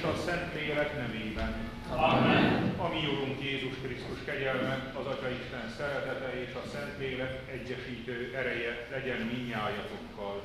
és a Szentlélek nevében. Amen. A mi Urunk Jézus Krisztus kegyelme, az Atyaisten szeretete és a Szentlélek egyesítő ereje legyen mindnyájatokkal.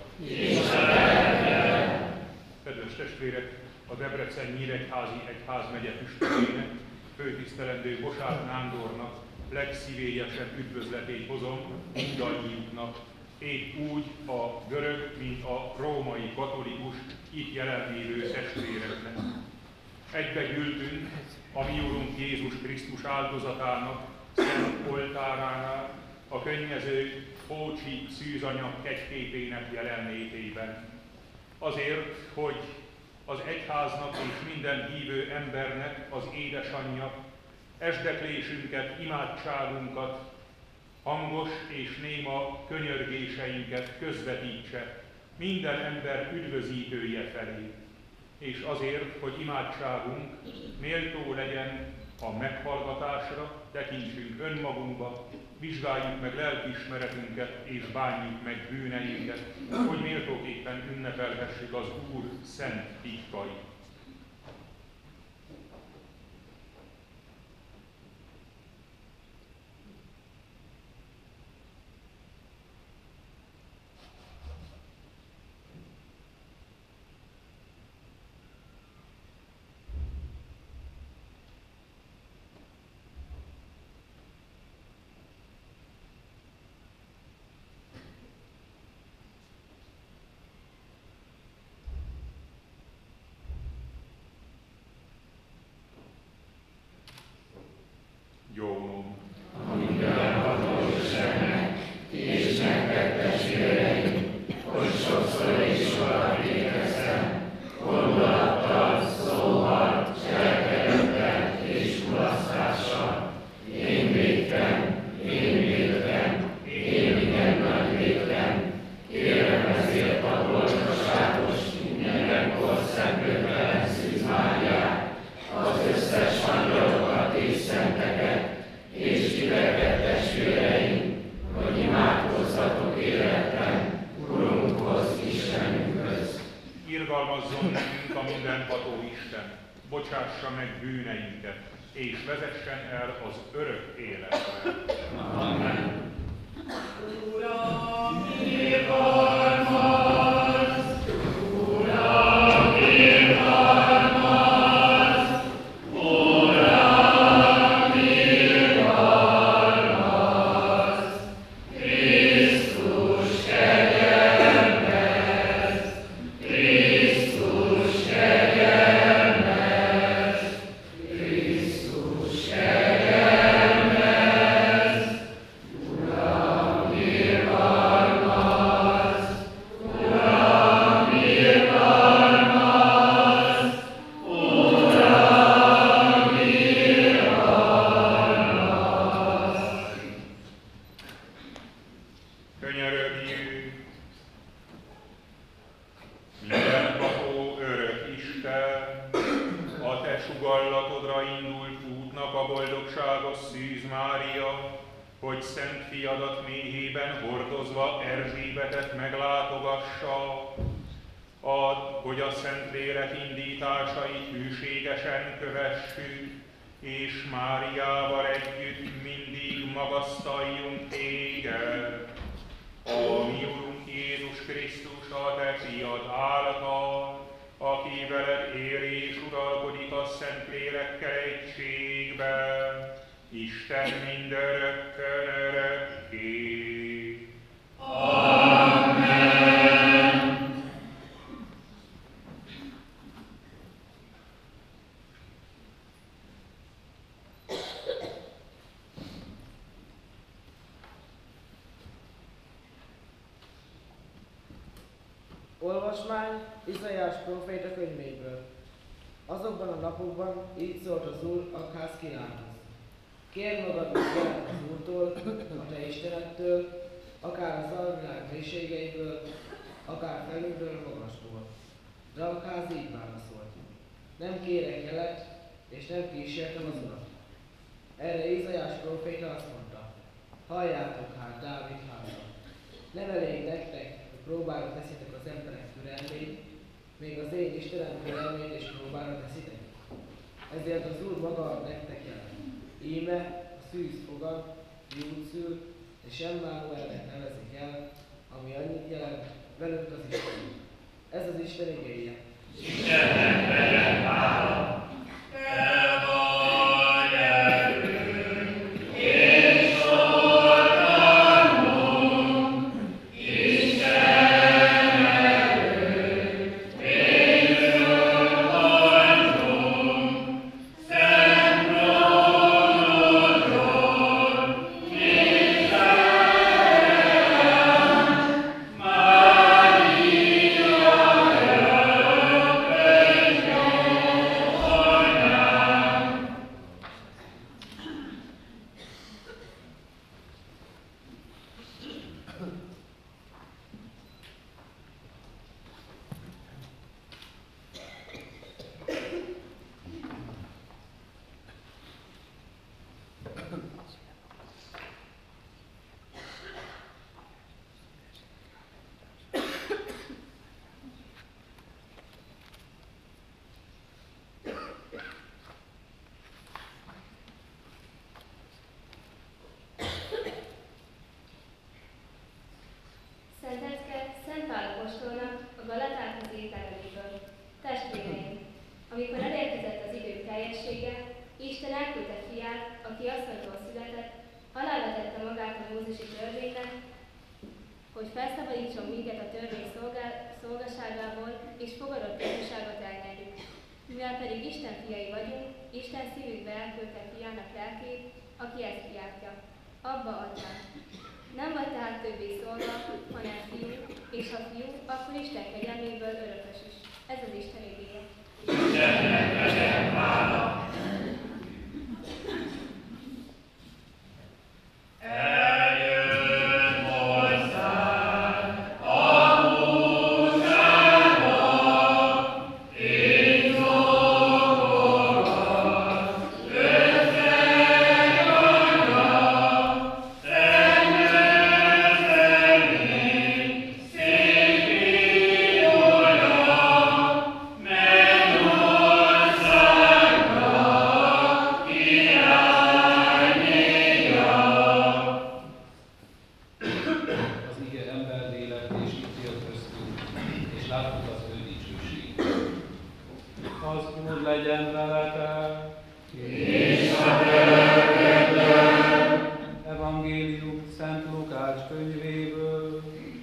Kedves testvérek, a Debrecen-Nyíregyházi Egyházmegye püspökének, főtisztelendő Bosák Nándornak legszívélyesebb üdvözletét hozom mindannyiuknak, épp úgy a görög, mint a római katolikus itt jelenlévő testvéreknek. Egybegyűltünk a mi Urunk Jézus Krisztus áldozatának szent oltáránál a könnyező Pócsi szűzanyag kegyképének jelenlétében. Azért, hogy az egyháznak és minden hívő embernek az édesanyja esdeklésünket, imádságunkat, hangos és néma könyörgéseinket közvetítse minden ember üdvözítője felé. És azért, hogy imádságunk méltó legyen a meghallgatásra, tekintsünk önmagunkba, vizsgáljuk meg lelkiismeretünket és bánjuk meg bűneinket, hogy méltóképpen ünnepelhessük az Úr szent titkait. Jónom. Amikor a Istennek és nektek testvéreim, hogy sokszor és sokat vékeztem, gondolattal, szóval, cselekedettel és mulasztással. Én védtem, én igen nagy védtem, kérem ezért a boldoságos, mindenkor szentlőtelen Szűz Máriát, az összes angyalokat és szenteket, és titeket testvéreim, hogy imádkozzatok életben Urunkhoz, Istenünkhöz. Irgalmazzon nekünk a mindenható Isten, bocsássa meg bűneinket, és vezessen el az örök életbe. Amen. Uram, irgalmazz! Hogy szent fiadat méhében hordozva Erzsébetet meglátogassa, add, hogy a Szentlélek indításait hűségesen kövessük, és Máriával együtt mindig magasztaljunk téged. A mi Urunk Jézus Krisztus, a te fiad által, aki veled él és uralkodik a Szentlélekkel egységben, Isten mindörökkön örökké. Amen. Olvasmány Izaiás próféta könyvéből. Azokban a napokban így szólt az Úr Akház királyhoz. Kérj magadnak jelet az Úrtól, a te Istenettől, akár az alvilág mélységeiből, akár felülről magastól. De Akház így válaszolt. Nem kérek jelet, és nem kísértem az Urat. Erre Izaiás próféta azt mondta. Halljátok hát, Dávid háza. Nem elég nektek, hogy próbára teszitek az emberek türelmét, még az én Istenem félelmét és próbára teszitek? Ezért az Úr maga nektek jelent. Íme a szűz fogad, fiút szül, és Emmanuelnek nevezik el, ami annyit jelent, velünk az Isten. Ez az Isten igéje. Istennek legyen hála! Te vagy erőnk és oltalmunk, Isten erőnk és oltalmunk, szent trónodról, mi zárján, Mária örökös jóanyám. Szentecke Szent Pál apostolnak a Galatákhoz írt leveléből. Testvéreim, amikor elérkezett az idők teljessége, Isten elküldte fiát, aki asszonytól született, halálra tette magát a mózesi törvénynek, hogy felszabadítson minket a törvény szolgaságából, és fogadott ifjúságot elnyerjük. Mivel pedig Isten fiai vagyunk, Isten szívükbe elküldte fiának lelkét, aki ezt kiáltja. Abba, Atyám! Nem vagy tehát többé szolga, hanem fiú, és ha fiú, akkor Isten kegyelméből örökös is. Ez az Isten igéje. Istennek legyen hála! Eljön hozzád a múltába, így zogogat, özvegy anya, szennyezzemény, szép fiúja, mennyországba királynéja. Az ige ember lélek és itt él köztünk, és láttuk az ő dicsőségét. Az Úr legyen veletek! És a lelkedben Evangélium Szent Lukács könyvéből.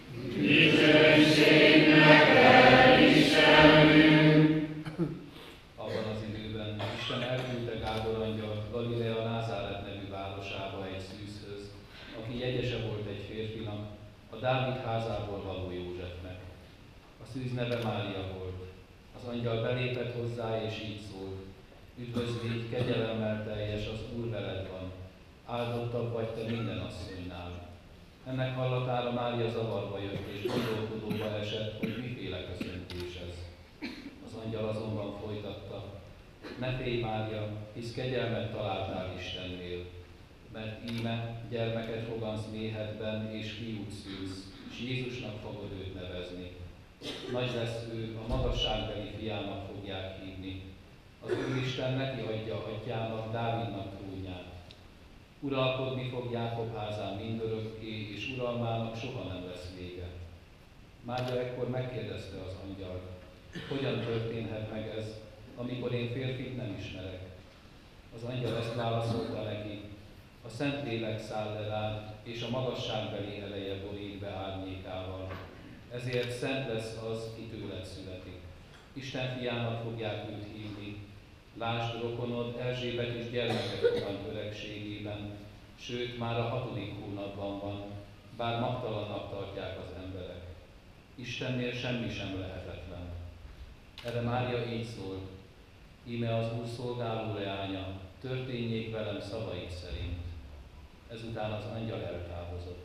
dicsőség neked, Istenünk! Abban az időben Isten elküldte Gábor angyalt Galilea Názáret nevű városába egy szűzhöz, aki jegyese volt egy férfinak, a Dávid házából való Józsefnek. A szűz neve Mária volt. Az angyal belépett hozzá, és így szólt: Üdvözlégy, kegyelemmel teljes, az Úr veled van, áldottabb vagy te minden asszonynál. Ennek hallatára Mária zavarba jött, és gondolkodóba esett, hogy miféle köszöntés ez. Az angyal azonban folytatta: Ne félj, Mária, hisz kegyelmet találtál Istennél, mert íme gyermeket fogansz méhedben, és fiút szülsz, és Jézusnak fogod őt nevezni. Nagy lesz ő, a magasságbeli fiának fogják hívni. Az Úristen neki adja atyának, Dávidnak trónját. Uralkodni fog Jákob házán mindörökké, és uralmának soha nem lesz vége. Mária ekkor megkérdezte az angyalt: Hogyan történhet meg ez, amikor én férfit nem ismerek? Az angyal ezt válaszolta neki: A Szentlélek száll le rád, és a magasságbeli eleje borít be árnyékával. Ezért szent lesz az, ki tőled születik. Isten fiának fogják őt hívni. Lásd, rokonod, Erzsébet is gyermeket fogant öregségében, sőt, már a 6. hónapban van, bár magtalannak tartják az emberek. Istennél semmi sem lehetetlen. Erre Mária így szólt: Íme az Úr szolgáló leánya, történjék velem szavaid szerint. Ezután az angyal eltávozott.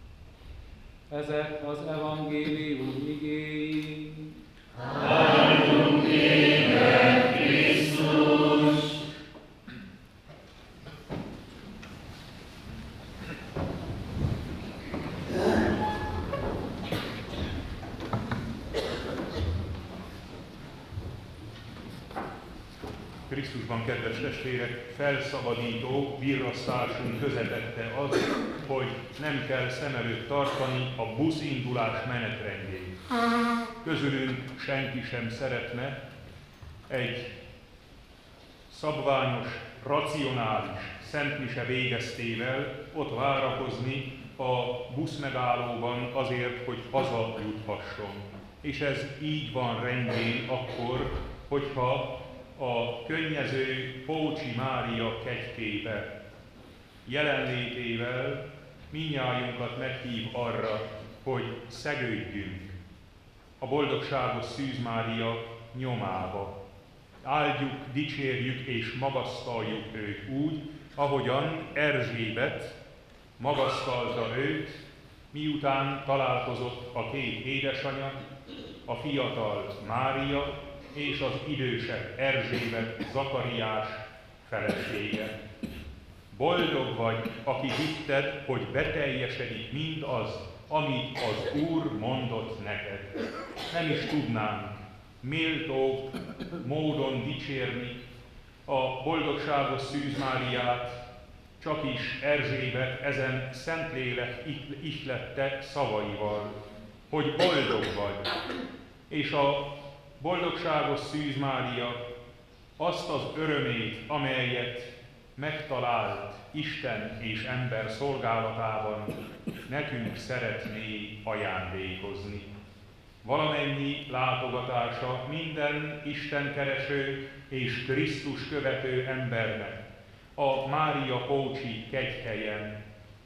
Ezek az evangélium igéi. Áldunk téged, Krisztus! Krisztusban, kedves testvérek, felszabadító virrasztásunk közepette az, hogy nem kell szem előtt tartani a buszindulás menetrendjét. Közülünk senki sem szeretne egy szabványos, racionális szentmise végeztével ott várakozni a buszmegállóban azért, hogy haza juthasson. És ez így van rendjén akkor, hogyha a könnyező Pócsi Mária kegyképe jelenlétével mindnyájunkat meghív arra, hogy szegődjünk a boldogságos Szűz Mária nyomába. Áldjuk, dicsérjük és magasztaljuk őt úgy, ahogyan Erzsébet magasztalta őt, miután találkozott a két édesanyja, a fiatal Mária és az idősebb Erzsébet, Zakariás felesége. Boldog vagy, aki hitted, hogy beteljesedik mindaz, amit az Úr mondott neked. Nem is tudnánk méltó módon dicsérni a boldogságos Szűz Máriát, csak is Erzsébet ezen Szentlélek ihlette szavaival, hogy boldog vagy. És a boldogságos Szűz Mária azt az örömét, amelyet megtalált Isten és ember szolgálatában, nekünk szeretné ajándékozni. Valamennyi látogatása minden istenkereső és Krisztus követő embernek a Mária Pócsi kegyhelyen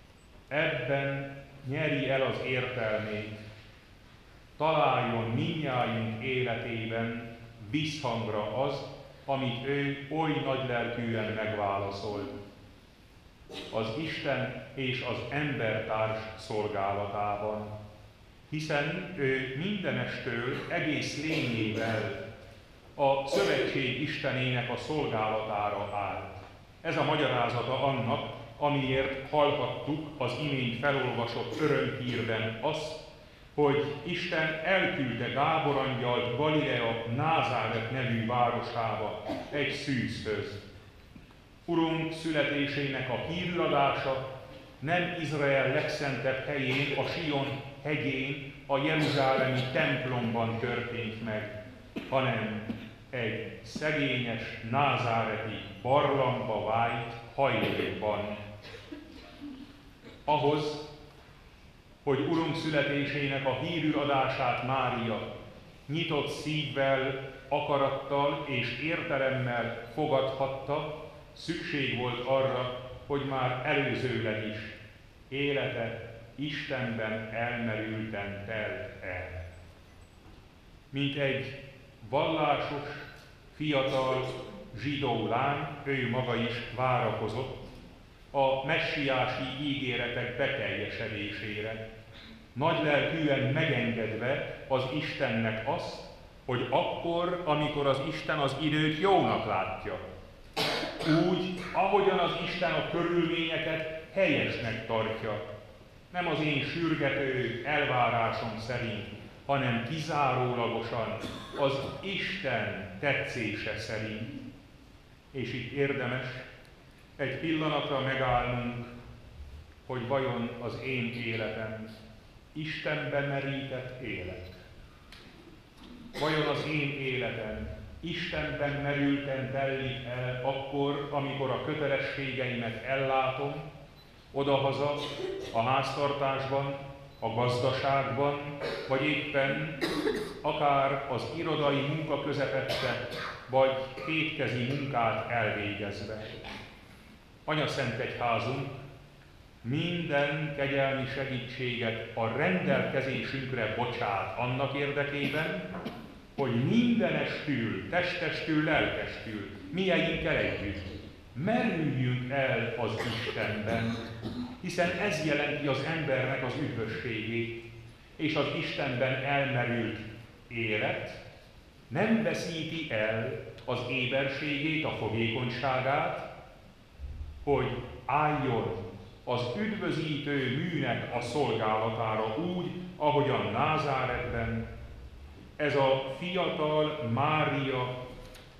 ebben nyeri el az értelmét, találjon mindnyájunk életében visszhangra az, amit ő oly nagylelkűen megválaszolt. Az Isten és az embertárs szolgálatában, hiszen ő mindenestől egész lényével a szövetség Istenének a szolgálatára állt. Ez a magyarázata annak, amiért hallhattuk az imént felolvasott örömhírben azt, hogy Isten elküldte Gábor angyalt Galilea Názáret nevű városába egy szűzhöz. Urunk születésének a híradása nem Izrael legszentebb helyén, a Sion hegyén, a jeruzsálemi templomban történt meg, hanem egy szegényes názáreti barlangba vájt hajlékban. Ahhoz, hogy Urunk születésének a hírűadását Mária nyitott szívvel, akarattal és értelemmel fogadhatta, szükség volt arra, hogy már előzőleg is élete Istenben elmerülten telt el. Mint egy vallásos, fiatal zsidó lány, ő maga is várakozott a messiási ígéretek beteljesedésére, nagylelkűen megengedve az Istennek azt, hogy akkor, amikor az Isten az időt jónak látja, úgy, ahogyan az Isten a körülményeket helyesnek tartja, nem az én sürgető elvárásom szerint, hanem kizárólagosan az Isten tetszése szerint. És itt érdemes egy pillanatra megállnunk, hogy vajon az én életem Istenben merített élet. Vajon az én életem Istenben merülten telik el akkor, amikor a kötelességeimet ellátom, odahaza, a háztartásban, a gazdaságban, vagy éppen akár az irodai munka közepette, vagy kétkezi munkát elvégezve. Anyaszentegyházunk minden kegyelmi segítséget a rendelkezésünkre bocsát annak érdekében, hogy mindenestül, testestül, lelkestül, mieinkkel együtt merüljünk el az Istenben, hiszen ez jelenti az embernek az üdvösségét, és az Istenben elmerült élet nem veszíti el az éberségét, a fogékonyságát, hogy álljon az üdvözítő műnek a szolgálatára úgy, ahogyan Názáretben ez a fiatal Mária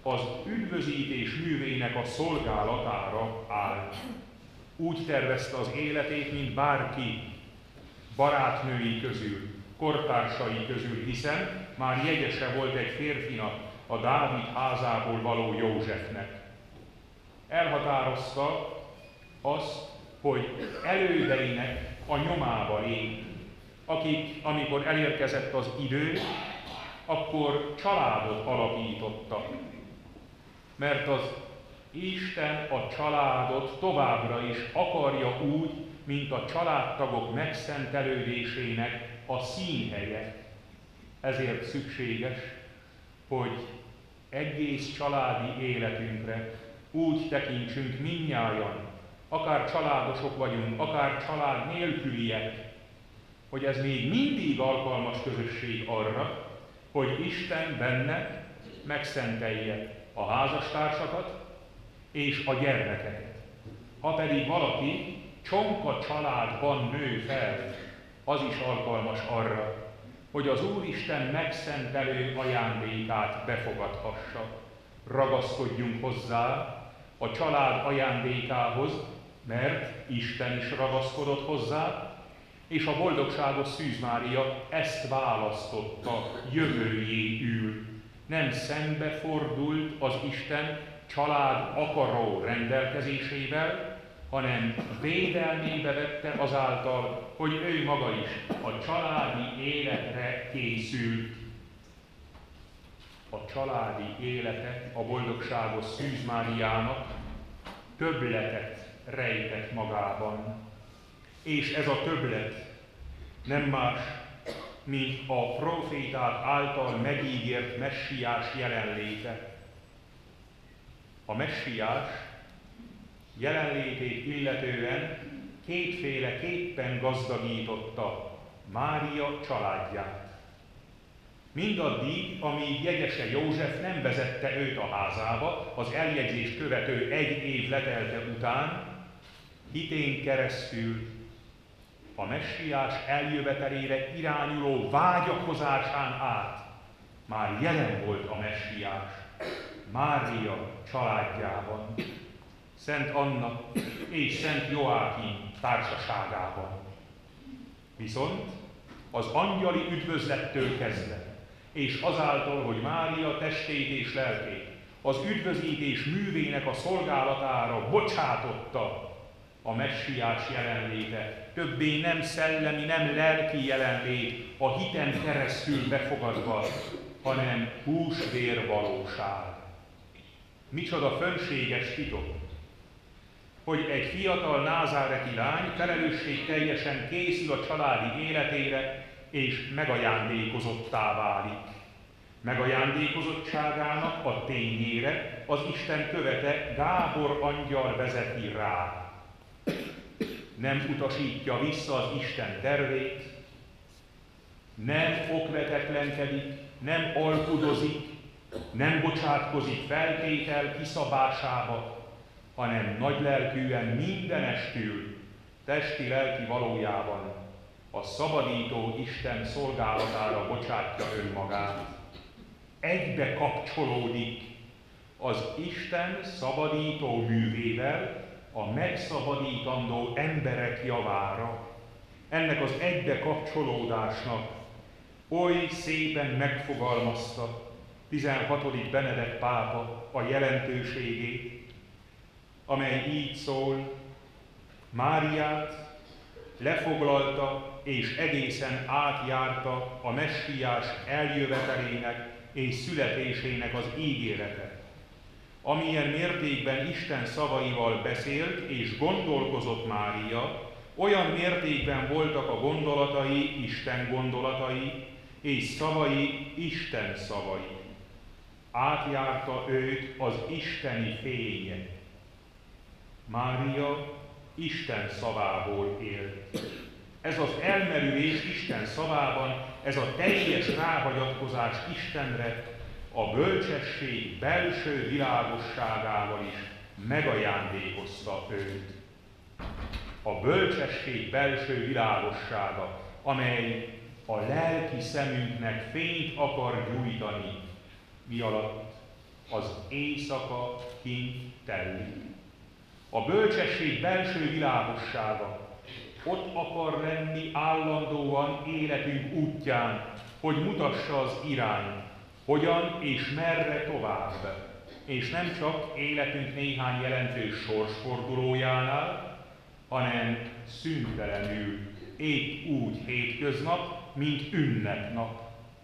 az üdvözítés művének a szolgálatára áll. Úgy tervezte az életét, mint bárki barátnői közül, kortársai közül, hiszen már jegyese volt egy férfinak, a Dávid házából való Józsefnek. Elhatározta azt, hogy elődeinek a nyomába lép, akik, amikor elérkezett az idő, akkor családot alapítottak. Mert az Isten a családot továbbra is akarja úgy, mint a családtagok megszentelődésének a színhelye. Ezért szükséges, hogy egész családi életünkre úgy tekintsünk mindnyájan, akár családosok vagyunk, akár család nélküliek, hogy ez még mindig alkalmas közösség arra, hogy Isten benne megszentelje a házastársakat és a gyermekeket. Ha pedig valaki csonka családban nő fel, az is alkalmas arra, hogy az Úristen megszentelő ajándékát befogadhassa. Ragaszkodjunk hozzá a család ajándékához, mert Isten is ragaszkodott hozzá, és a boldogságos Szűz Mária ezt választotta jövőjéül. Nem szembefordult az Isten család akaró rendelkezésével, hanem védelmébe vette azáltal, hogy ő maga is a családi életre készült. A családi élete a boldogságos Szűz Máriának többletet rejtett magában. És ez a többlet nem más, mint a proféták által megígért messiás jelenléte. A messiás jelenlétét illetően kétféleképpen gazdagította Mária családját. Mindaddig, amíg jegyese József nem vezette őt a házába, az eljegyzést követő 1 év letelte után, hitén keresztül a messiás eljövetelére irányuló vágyakozásán át már jelen volt a messiás Mária családjában, Szent Anna és Szent Joákim társaságában. Viszont az angyali üdvözlettől kezdve, és azáltal, hogy Mária testét és lelkét az üdvözítés művének a szolgálatára bocsátotta, a messiás jelenléte többé nem szellemi, nem lelki jelenlét, a hiten keresztül befogadva, hanem húsvér valóság. Micsoda fönséges titok, hogy egy fiatal názáreti lány felelősségteljesen készül a családi életére, és megajándékozottá válik. Megajándékozottságának a tényére az Isten követe Gábor angyal vezeti rá. Nem utasítja vissza az Isten tervét, nem okvetetlenkedik, nem alkudozik, nem bocsátkozik feltétel kiszabásába, hanem nagylelkűen mindenestül, testi-lelki valójában a szabadító Isten szolgálatára bocsátja önmagát. Egybe kapcsolódik az Isten szabadító művével, a megszabadítandó emberek javára. Ennek az egybe kapcsolódásnak oly szépen megfogalmazta 16. Benedek pápa a jelentőségét, amely így szól: Máriát lefoglalta és egészen átjárta a messiás eljövetelének és születésének az ígérete. Amilyen mértékben Isten szavaival beszélt és gondolkozott Mária, olyan mértékben voltak a gondolatai Isten gondolatai, és szavai Isten szavai. Átjárta őt az isteni fény. Mária Isten szavából élt. Ez az elmerülés Isten szavában, ez a teljes ráhagyatkozás Istenre, a bölcsesség belső világosságával is megajándékozta őt. A bölcsesség belső világossága, amely a lelki szemünknek fényt akar gyújtani. Mi alatt? az éjszaka kint telik. A bölcsesség belső világossága ott akar lenni állandóan életünk útján, hogy mutassa az irányt, hogyan és merre tovább. És nem csak életünk néhány jelentős sorsfordulójánál, hanem szüntelenül, épp úgy hétköznap, mint ünnepnap.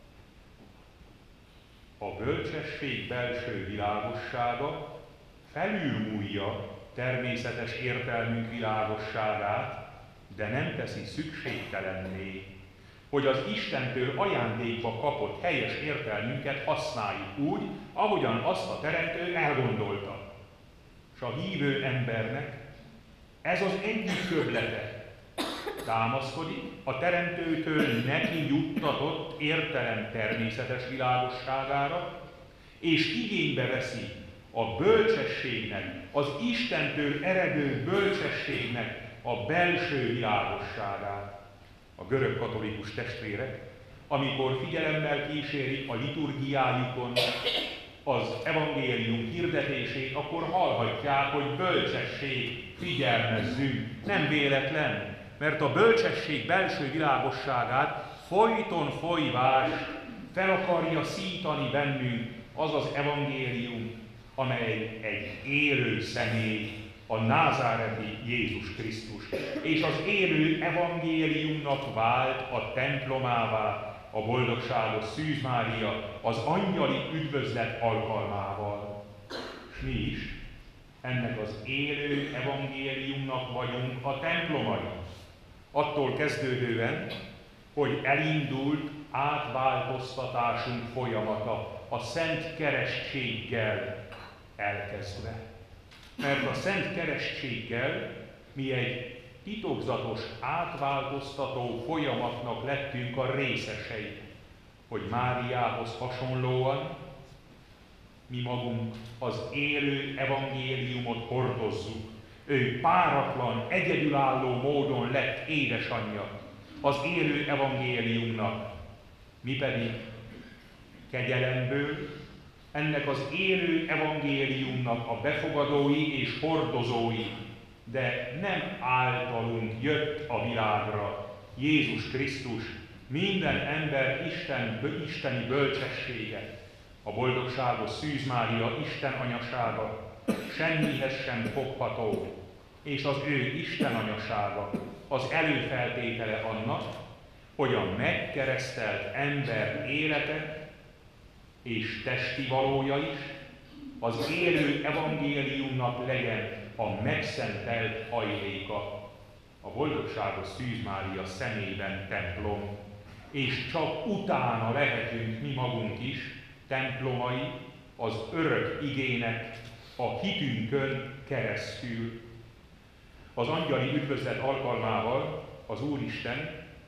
A bölcsesség belső világossága felülmúlja természetes értelmünk világosságát, de nem teszi szükségtelenné, hogy az Istentől ajándékba kapott helyes értelmünket használjuk úgy, ahogyan azt a Teremtő elgondolta. És a hívő embernek ez az egyik köblete támaszkodik a Teremtőtől neki juttatott értelem természetes világosságára, és igénybe veszi a bölcsességnek, az Istentől eredő bölcsességnek a belső világosságát. A görög katolikus testvérek, amikor figyelemmel kísérik a liturgiájukon az evangélium hirdetését, akkor hallhatják, hogy bölcsesség, figyelmezzünk. Nem véletlen, mert a bölcsesség belső világosságát folyton folyvás fel akarja szítani bennünk az az evangélium, amely egy élő személy, a názáreti Jézus Krisztus, és az élő evangéliumnak vált a templomává a boldogságos Szűz Mária az angyali üdvözlet alkalmával. És mi is ennek az élő evangéliumnak vagyunk a templomai. Attól kezdődően, hogy elindult átváltoztatásunk folyamata a Szent Keresztséggel elkezdve. Mert a Szent Keresztséggel mi egy titokzatos, átváltoztató folyamatnak lettünk a részesei, hogy Máriához hasonlóan mi magunk az élő evangéliumot hordozzuk. Ő páratlan, egyedülálló módon lett édesanyja az élő evangéliumnak, mi pedig kegyelemből ennek az élő evangéliumnak a befogadói és hordozói, de nem általunk jött a világra Jézus Krisztus, minden ember isteni bölcsessége, a boldogságos Szűz Mária Isten anyasága, semmihez sem fogható, és az ő Isten anyasága az előfeltétele annak, hogy a megkeresztelt ember élete és testi valója is az élő evangéliumnak legyen a megszentelt hajléka, a boldogságos Szűz Mária szemében templom, és csak utána lehetünk mi magunk is templomai az örök igének a hitünkön keresztül. Az angyali üdvözlet alkalmával az Úristen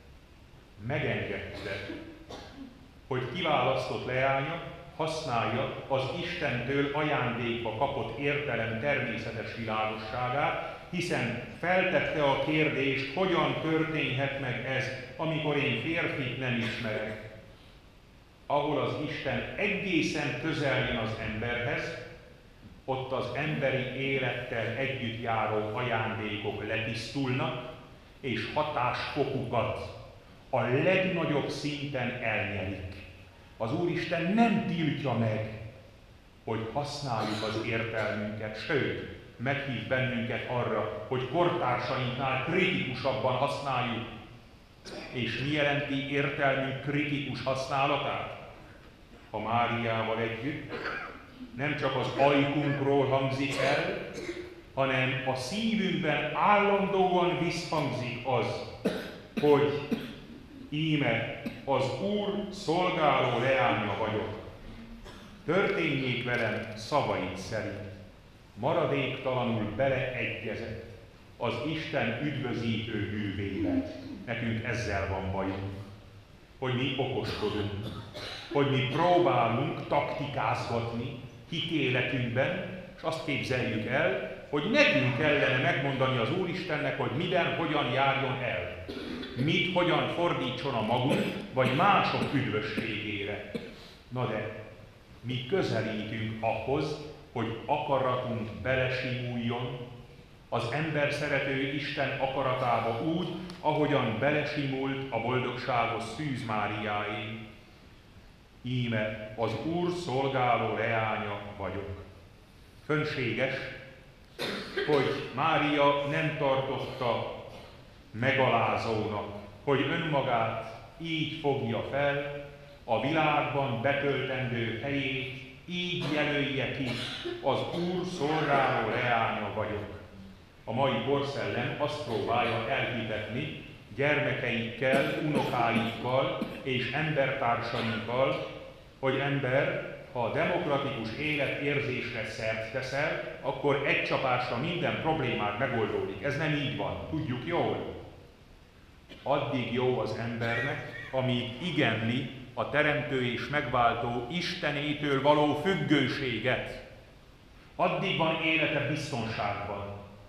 megengedte, hogy kiválasztott leánya használja az Istentől ajándékba kapott értelem természetes világosságát, hiszen feltette a kérdést, hogyan történhet meg ez, amikor én férfit nem ismerek. Ahol az Isten egészen közel jön az emberhez, ott az emberi élettel együtt járó ajándékok letisztulnak, és hatásfokukat a legnagyobb szinten elnyelik. Az Úristen nem tiltja meg, hogy használjuk az értelmünket, sőt, meghív bennünket arra, hogy kortársainknál kritikusabban használjuk. És mi jelenti értelmünk kritikus használatát? Ha Máriával együtt nem csak az ajkunkról hangzik el, hanem a szívünkben állandóan visszhangzik az, hogy íme az Úr szolgáló leánya vagyok. Történjék velem szavait szerint. Maradéktalanul beleegyezett az Isten üdvözítő művébe. Nekünk ezzel van bajunk, hogy mi okoskodunk, hogy mi próbálunk taktikázgatni hitéletünkben, és azt képzeljük el, hogy nekünk kellene megmondani az Úristennek, hogy miben, hogyan járjon el. Mit, hogyan fordítson a magunk, vagy mások üdvösségére. Na de, mi közelítünk ahhoz, hogy akaratunk belesimuljon az ember szerető Isten akaratába úgy, ahogyan belesimult a boldogságos Szűz Máriáé. Íme az Úr szolgáló leánya vagyok. Fönséges, hogy Mária nem tartotta megalázónak, hogy önmagát így fogja fel, a világban betöltendő helyét így jelölje ki, az Úr szolgáló leánya vagyok. A mai korszellem azt próbálja elhitetni gyermekeikkel, unokáikkal és embertársainkkal, hogy ember, ha a demokratikus életérzésre szert teszel, akkor egy csapásra minden problémát megoldódik. Ez nem így van, tudjuk jól. Addig jó az embernek, amíg igenli a teremtő és megváltó Istenétől való függőséget. Addig van élete biztonságban,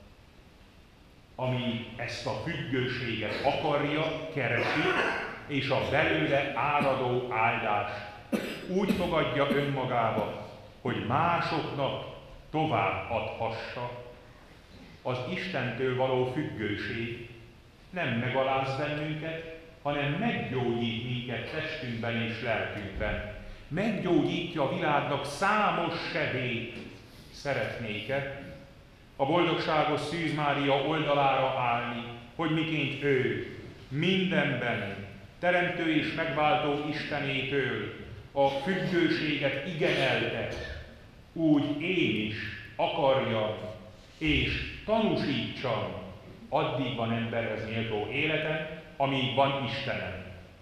ami ezt a függőséget akarja, keresi, és a belőle áradó áldást úgy fogadja önmagába, hogy másoknak tovább adhassa. Az Istentől való függőség nem megaláz bennünket, hanem meggyógyít minket testünkben és lelkünkben. Meggyógyítja a világnak számos sebét. Szeretnék-e a boldogságos Szűz Mária oldalára állni, hogy miként ő mindenben teremtő és megváltó Istenétől a függőséget igenelte, úgy én is akarjam és tanúsítsam, addig van emberhez méltó életem, amíg van Istenem.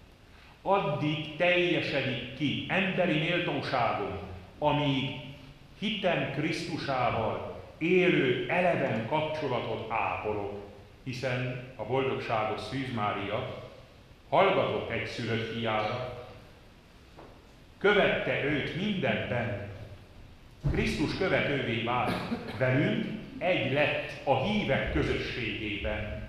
Addig teljesedik ki emberi méltóságom, amíg hitem Krisztusával élő, eleven kapcsolatot ápolok, hiszen a boldogságos Szűz Mária hallgatott egy szülött fiára, követte őt mindenben, Krisztus követővé vált, velünk egy lett a hívek közösségében.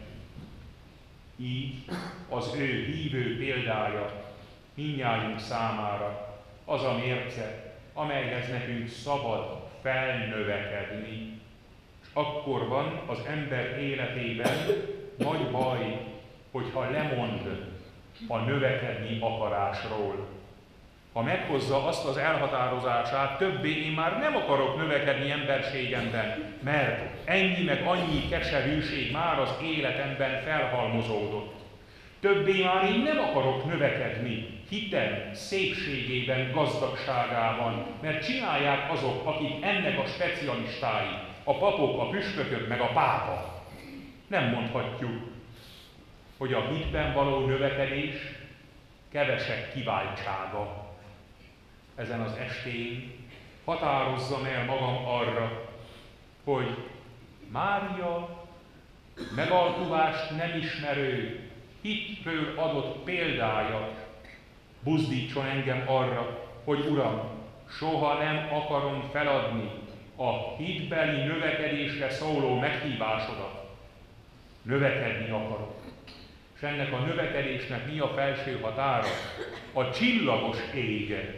Így az ő hívő példája mindnyájunk számára az a mérce, amelyhez nekünk szabad felnövekedni. És akkor van az ember életében nagy baj, hogyha lemond a növekedni akarásról. Ha meghozza azt az elhatározását, többé én már nem akarok növekedni emberségemben, mert ennyi meg annyi keserűség már az életemben felhalmozódott. Többé már én nem akarok növekedni hitem szépségében, gazdagságában, mert csinálják azok, akik ennek a specialistái, a papok, a püspökök meg a pápa. Nem mondhatjuk, hogy a hitben való növekedés kevesek kiváltsága. Ezen az estén határozzam el magam arra, hogy Mária megalkuvást nem ismerő, hitről adott példája buzdítson engem arra, hogy Uram, soha nem akarom feladni a hitbeli növekedésre szóló meghívásodat. Növekedni akarok. És ennek a növekedésnek mi a felső határa? A csillagos ég.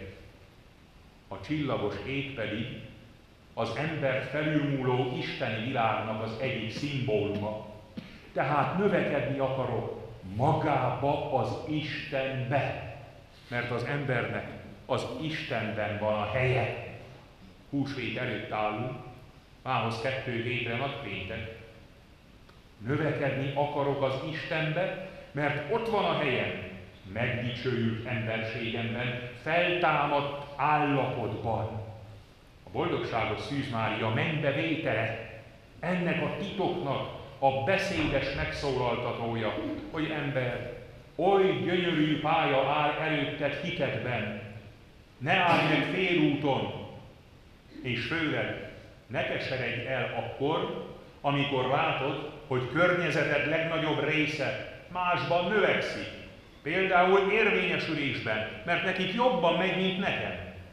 A csillagos ég pedig az ember felülmúló isteni világnak az egyik szimbóluma. Tehát növekedni akarok magába az Istenbe, mert az embernek az Istenben van a helye. Húsvét előtt állunk, mához 2 hétre nagypéntek. Növekedni akarok az Istenbe, mert ott van a helyem, megdicsőült emberségemben, feltámadt állapotban. A boldogságos Szűz Mária mennybe vétele, ennek a titoknak a beszédes megszólaltatója, hogy ember, oly gyönyörű pálya áll előtted hitedben, ne állj meg félúton, és főleg ne keseredj el akkor, amikor látod, hogy környezeted legnagyobb része másban növekszik. Például érvényesülésben, mert nekik jobban megy, mint nekem.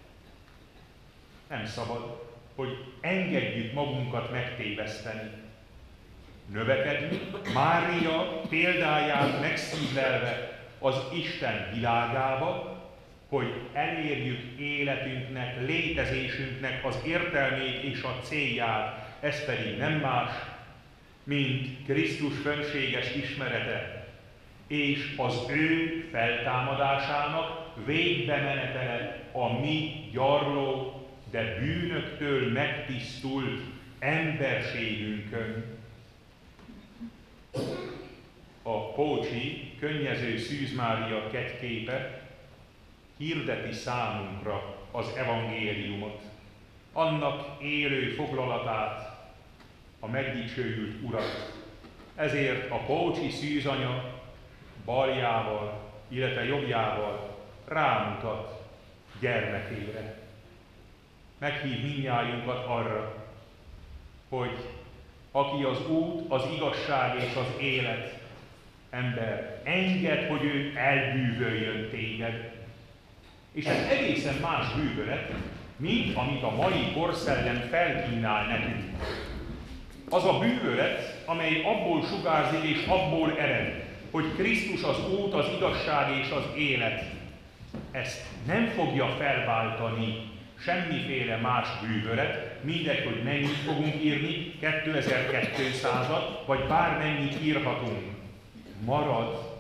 Nem szabad, hogy engedjük magunkat megtéveszteni. Növekedni, Mária példáját megszívlelve az Isten világába, hogy elérjük életünknek, létezésünknek az értelmét és a célját, ez pedig nem más, mint Krisztus fönséges ismerete, és az ő feltámadásának végbemenetele a mi gyarló, de bűnöktől megtisztult emberségünkön. A Pócsi Könnyező Szűz Mária kettképe hirdeti számunkra az evangéliumot, annak élő foglalatát, a megdicsőült Urat. Ezért a Pócsi szűzanya baljával, illetve jobbjával rámutat gyermekére. Meghív mindnyájunkat arra, hogy aki az út, az igazság és az élet, ember, engedd, hogy ő elbűvöljön téged. És ez egészen más bűvölet, mint amit a mai korszellem felkínál nekünk. Az a bűvölet, amely abból sugárzik és abból ered, hogy Krisztus az út, az igazság és az élet. Ezt nem fogja felváltani semmiféle más bűvölet, mindegy, hogy mennyit fogunk írni, 2200-at, vagy bármennyit írhatunk. Marad,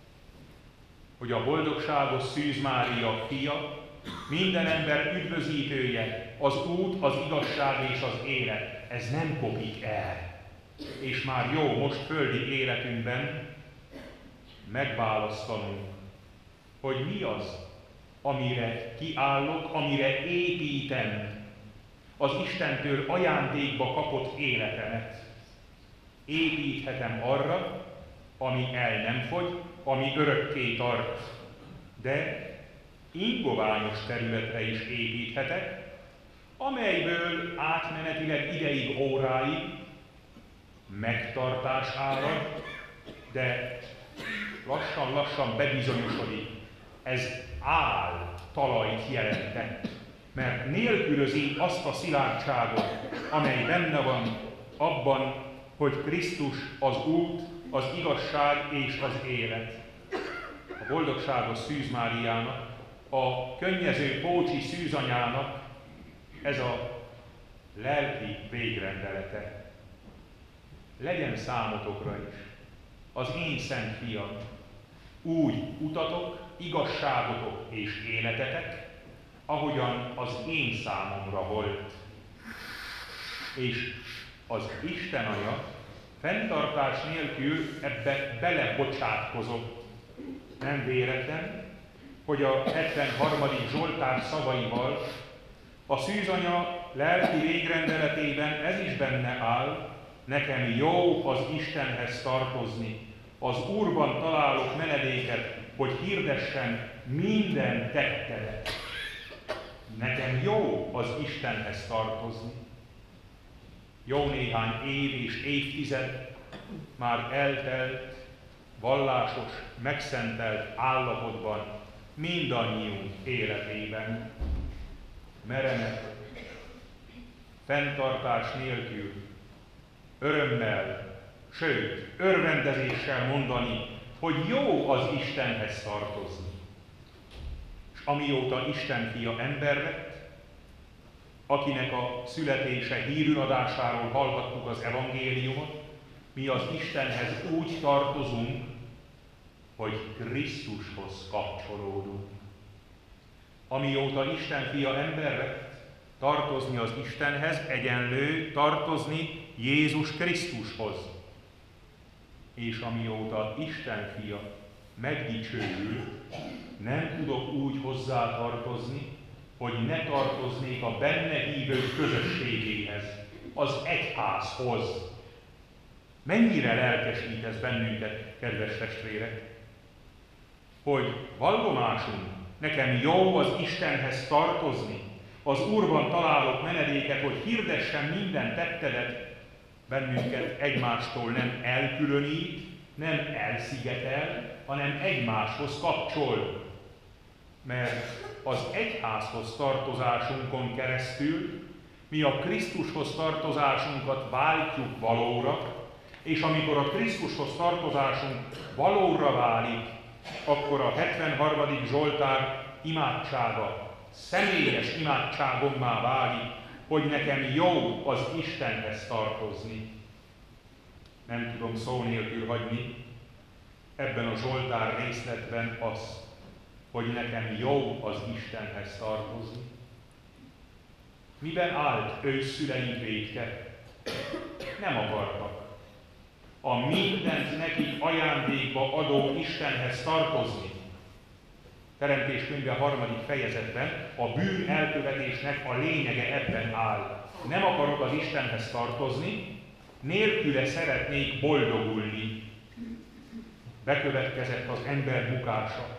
hogy a boldogságos Szűz Mária fia, minden ember üdvözítője, az út, az igazság és az élet. Ez nem kopik el. És már jó most földi életünkben megválasztanunk, hogy mi az, amire kiállok, amire építem az Istentől ajándékba kapott életemet. Építhetem arra, ami el nem fogy, ami örökké tart, de ingoványos területre is építhetek, amelyből átmenetileg ideig, óráig megtartás árad, de lassan-lassan bebizonyosodik. Ez áll talajt jelentett, mert nélkülözi azt a szilárdságot, amely benne van abban, hogy Krisztus az út, az igazság és az élet. A boldogságos Szűz Máriának, a könnyező Pócsi szűzanyának ez a lelki végrendelete. Legyen számotokra is az én szent fiam, úgy utatok, igazságotok és életetek, ahogyan az én számomra volt. És az Isten Anya fenntartás nélkül ebbe belebocsátkozott. Nem véletlen, hogy a 73. Zsoltár szavaival a szűzanya lelki végrendeletében ez is benne áll, nekem jó az Istenhez tartozni, az Úrban találok menedéket, hogy hirdessen minden tettedet. Nekem jó az Istenhez tartozni. Jó néhány év és évtized már eltelt, vallásos, megszentelt állapotban mindannyiunk életében. Merenek, fenntartás nélkül, örömmel, sőt, örvendezéssel mondani, hogy jó az Istenhez tartozni. És amióta Isten fia ember lett, akinek a születése hírüladásáról hallhattuk az evangéliumot, mi az Istenhez úgy tartozunk, hogy Krisztushoz kapcsolódunk. Amióta Isten fia ember lett, tartozni az Istenhez egyenlő tartozni Jézus Krisztushoz. És amióta Isten fia megdicsőül, nem tudok úgy hozzá tartozni, hogy ne tartoznék a benne hívők közösségéhez, az egyházhoz. Mennyire lelkesít ez bennünket, kedves testvérek, hogy vallomásunk, nekem jó az Istenhez tartozni, az Úrban találok menedéket, hogy hirdessem minden tettedet, bennünket egymástól nem elkülönít, nem elszigetel, hanem egymáshoz kapcsol. Mert az egyházhoz tartozásunkon keresztül mi a Krisztushoz tartozásunkat váltjuk valóra, és amikor a Krisztushoz tartozásunk valóra válik, akkor a 73. Zsoltár imádsága személyes imádságommá válik, hogy nekem jó az Istenhez tartozni. Nem tudom szó nélkül hagyni ebben a Zsoltár részletben azt, hogy nekem jó az Istenhez tartozni. Miben állt ősszüleink vétke? Nem akartak a mindent nekik ajándékba adó Istenhez tartozni. Teremtés könyve 3. fejezetben a bűn elkövetésnek a lényege ebben áll. Nem akarok az Istenhez tartozni, nélküle szeretnék boldogulni. Bekövetkezett az ember bukása.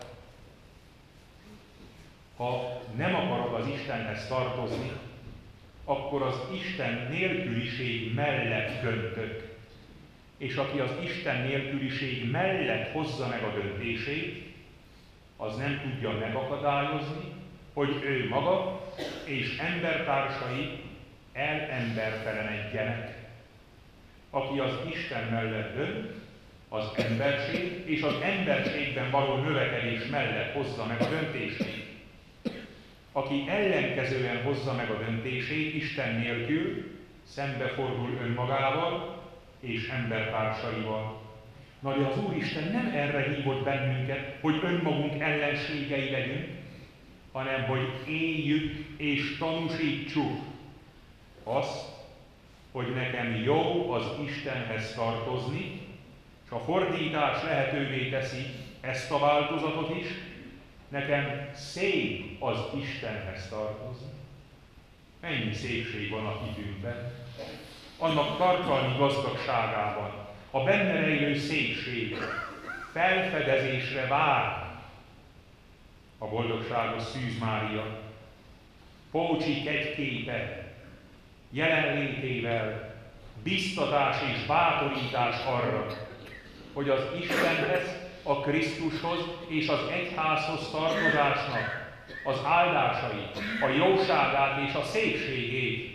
Ha nem akarok az Istenhez tartozni, akkor az Isten nélküliség mellett döntök. És aki az Isten nélküliség mellett hozza meg a döntését, az nem tudja megakadályozni, hogy ő maga és embertársai elembertelenedjenek. Aki az Isten mellett dönt, az emberség és az emberségben való növekedés mellett hozza meg a döntését. Aki ellenkezően hozza meg a döntését Isten nélkül, szembefordul önmagával és embertársaival. Na de az Úristen nem erre hívott bennünket, hogy önmagunk ellenségei legyünk, hanem hogy éljük és tanúsítsuk azt, hogy nekem jó az Istenhez tartozni, és a fordítás lehetővé teszi ezt a változatot is, nekem szép az Istenhez tartozni. Ennyi szépség van a hitünkben, annak tartalmi gazdagságában, a benne rejlő szépség felfedezésre vár. A boldogságos Szűz Mária Pócsi kegyképe jelenlétével biztatás és bátorítás arra, hogy az Istenhez, a Krisztushoz és az egyházhoz tartozásnak az áldásait, a jóságát és a szépségét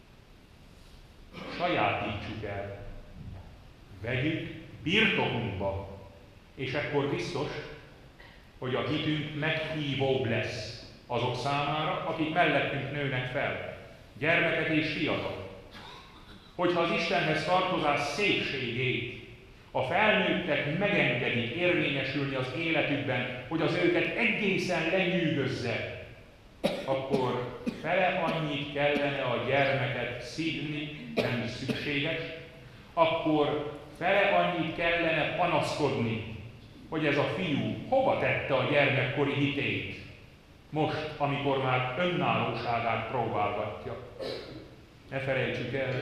sajátítsuk el. Vegyük birtokunkba, és ekkor biztos, hogy a hitünk meghívóbb lesz azok számára, akik mellettünk nőnek fel, gyermekek és fiatalok. Hogyha az Istenhez tartozás szépségét a felnőttek megengedik érvényesülni az életükben, hogy az őket egészen lenyűgözze, akkor fele annyit kellene a gyermeket szidni, nem is szükséges, akkor fele annyit kellene panaszkodni, hogy ez a fiú hova tette a gyermekkori hitét, most, amikor már önállóságát próbálgatja. Ne felejtsük el,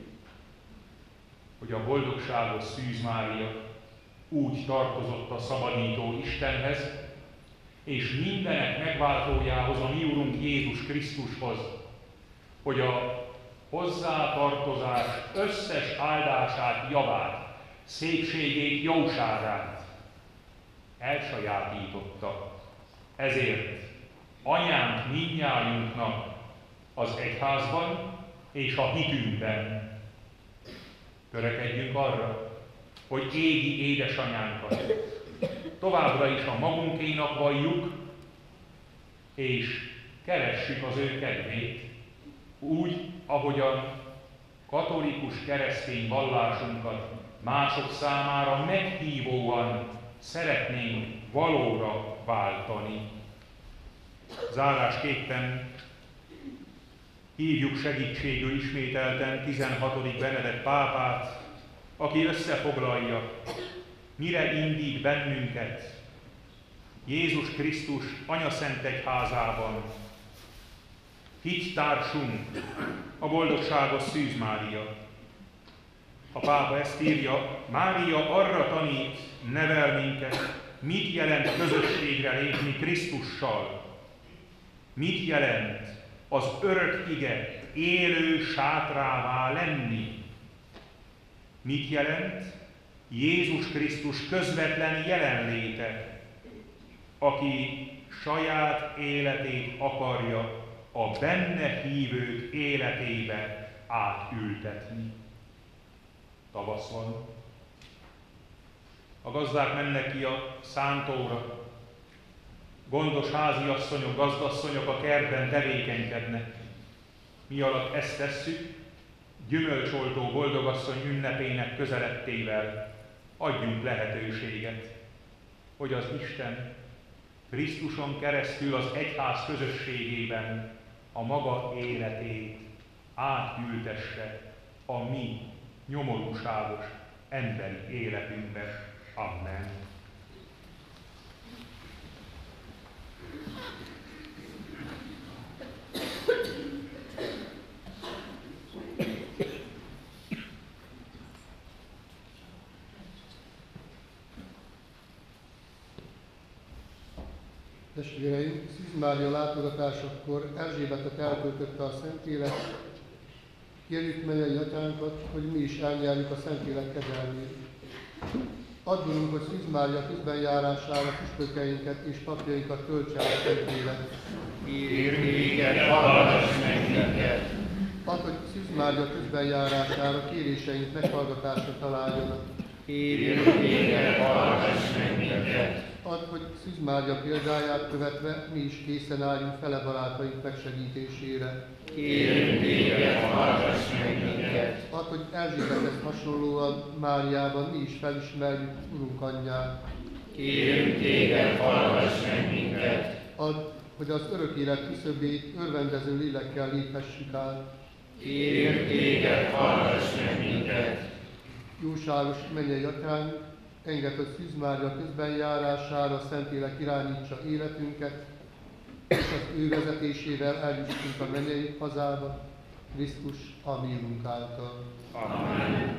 hogy a boldogságos Szűz Mária úgy tartozott a szabadító Istenhez, és mindenek megváltójához, a mi Urunk Jézus Krisztushoz, hogy a hozzátartozás összes áldását, javát, szépségét, jóságát elsajátította. Ezért anyánk mindnyájunknak az egyházban és a hitünkben törekedjünk arra, hogy égi édesanyánkat továbbra is a magunkénak valljuk, és keressük az ő kedvét, úgy, ahogyan katolikus keresztény vallásunkat mások számára meghívóan szeretnénk valóra váltani. Zárásképpen hívjuk segítségül ismételten 16. Benedek pápát, aki összefoglalja, mire indít bennünket Jézus Krisztus Anyaszent Egyházában. Hittársunk, a boldogságos Szűz Mária. A pápa ezt írja, Mária arra tanít, nevel minket, mit jelent közösségre lépni Krisztussal. Mit jelent az örök ige élő sátrává lenni. Mit jelent Jézus Krisztus közvetlen jelenléte, aki saját életét akarja a benne hívők életébe átültetni. Tavasz van. A gazdák mennek ki a szántóra, Gondos háziasszonyok, gazdasszonyok a kertben tevékenykednek. Mi alatt ezt tesszük, gyümölcsoltó boldogasszony ünnepének közelettével adjunk lehetőséget, hogy az Isten Krisztuson keresztül az egyház közösségében a maga életét átültesse a mi nyomorúságos emberi életünkbe. Amen. Testvéreim, Szűz Mária látogatásakor Erzsébetet elköltötte a Szentlélek. Kérjük mennyei atyánkat, hogy mi is elnyerjük a Szentlélek kegyelmét. Adjunk, hogy Szűz Mária közben járására püspökeinket és papjainkat töltse a Szentlélek. Kérjük téged, hallgass meg minket! Add, hogy Szűz Mária közben járására kéréseink meghallgatásra találjanak. Kérjük téged, hallgass meg minket! Add, hogy Szűz Mária példáját követve mi is készen álljunk fele barátaink megsegítésére. Kérjük téged, hallgass meg minket! Add, hogy Erzsébethez hasonlóan Máriában mi is felismerjük Urunk anyját. Kérjük téged, hallgass meg minket! Add, hogy az örök élet küszöbét örvendező lélekkel léphessük át. Kérjük téged, hallgass meg minket! Jóságos mennyei atyánk, engedd, hogy Szűz Mária közben járására Szentlélek irányítsa életünket, és az ő vezetésével eljussunk a mennyei hazába, Krisztus a mi Urunk által. Amen.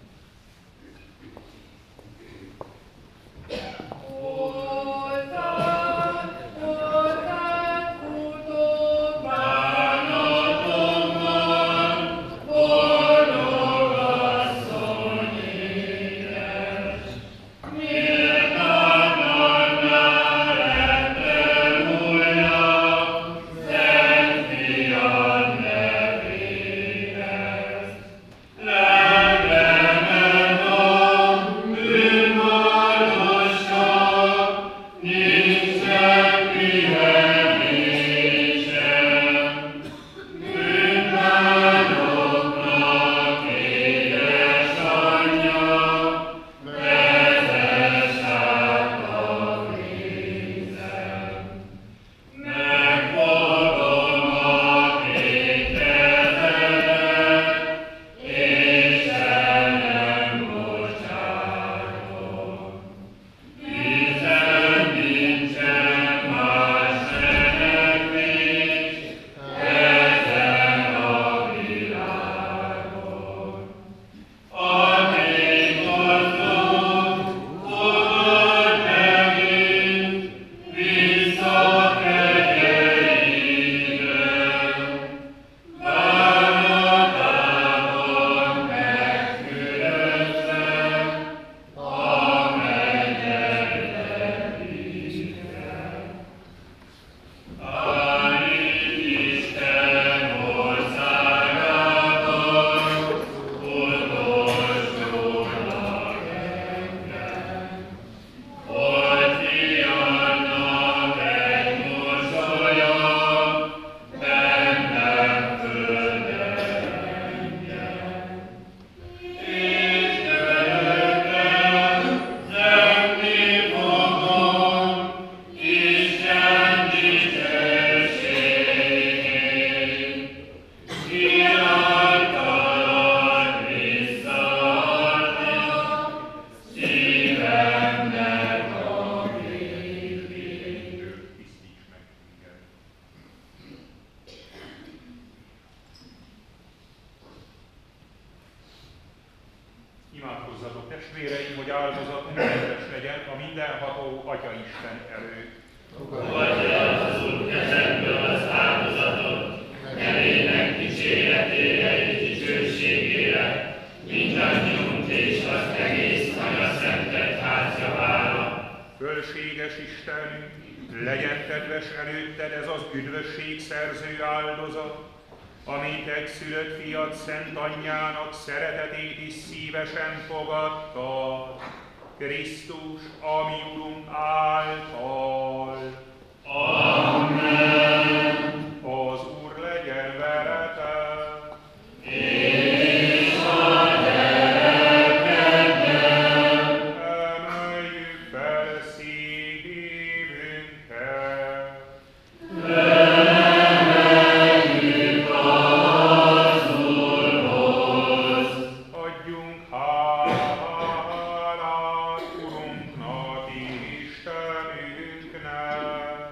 Imádkozzatok, testvéreim, hogy áldozatunk kedves legyen a mindenható Atya Isten előtt. Fogadj el az Úr kezemből az áldozatot, nevének dicséretére és dicsőségére, mindannyiunk és az egész Anya-Szent Egyház javára. Fölséges Istenünk, legyen kedves előtted ez az üdvösség szerző áldozat, amit egyszülött fiad Szent Anyjának szeretetét is szívesen fogadta, Krisztus, a mi Urunk által. Amen. Az Úr legyen veletek. És a lelkeddel. Emeljük fel szívünket. Emeljük az Úrhoz. Adjunk hálát Urunknak, Istenünknek.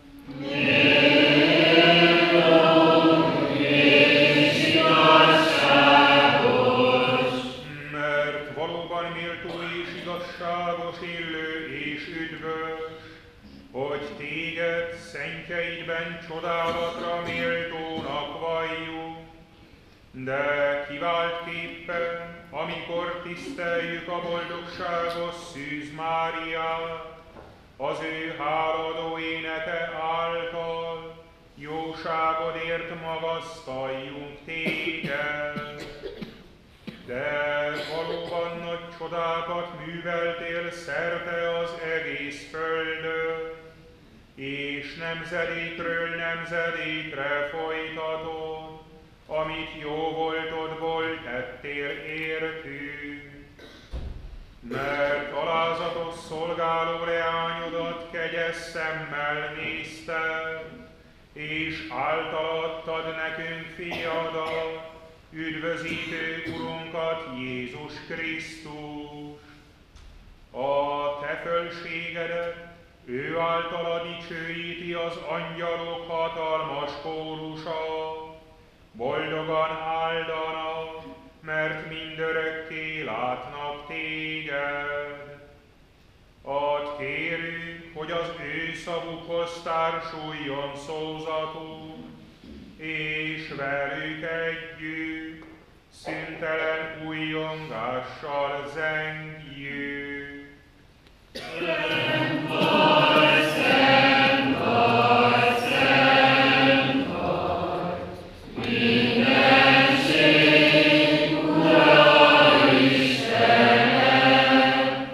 Mert valóban méltó és igazságos, illő és üdvös, hogy téged szentjeidben csodálatra méltónak valljuk, de kiváltképpen, amikor tiszteljük a boldogságos Szűz Máriát, az ő háladó éneke által jóságodért magasztaljunk téged. De valóban nagy csodákat műveltél szerte az egész földön, és nemzedékről nemzedékre folytatod, amit jó voltodból tettél értünk. Mert alázatos szolgáló leányodat kegyes szemmel nézted, és által adtad nekünk fiadat, üdvözítő Urunkat, Jézus Krisztus. A te fölségedet ő általa dicsőíti az angyalok hatalmas kórusa, boldogan áldanak, mert mindörökké látnak téged. Add kérünk, hogy az ő szavukhoz társuljon szózatunk, és velük együtt szüntelen újjongással zengjük. Szent vagy, szent vagy, szent vagy, mindenség Ura Istenem,